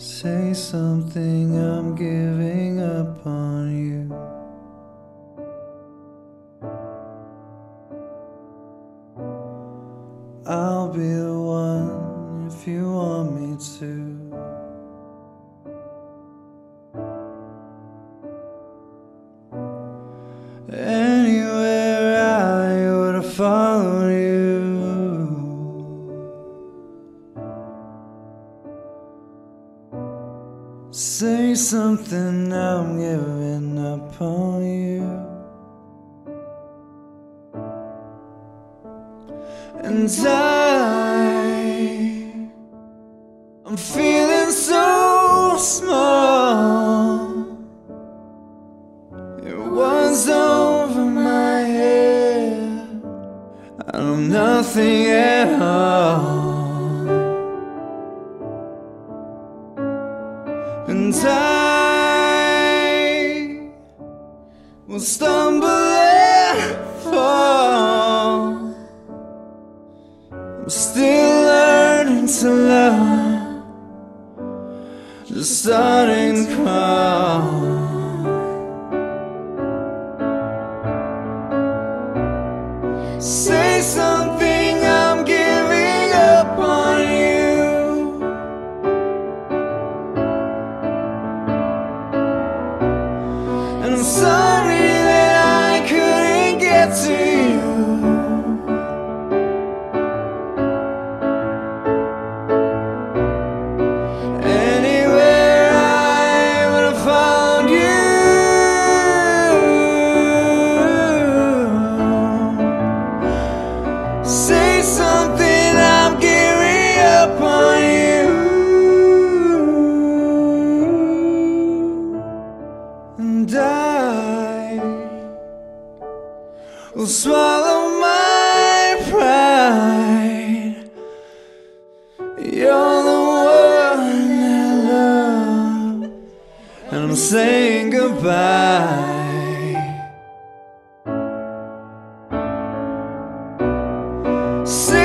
Say something, I'm giving up on you. I'll be the one if you want me to. Anywhere I would have followed you. Say something, I'm giving up on you. And I'm feeling so small. It was over my head. I know nothing at all. And I will stumble and fall. I'm still learning to love, just starting to crawl. Say something, I'm giving up on you. And I'm sorry that I couldn't get to you. Anywhere I would have found you. Say something, I'm giving up on you. And I will swallow my pride. You're the one I love, and I'm saying goodbye. Say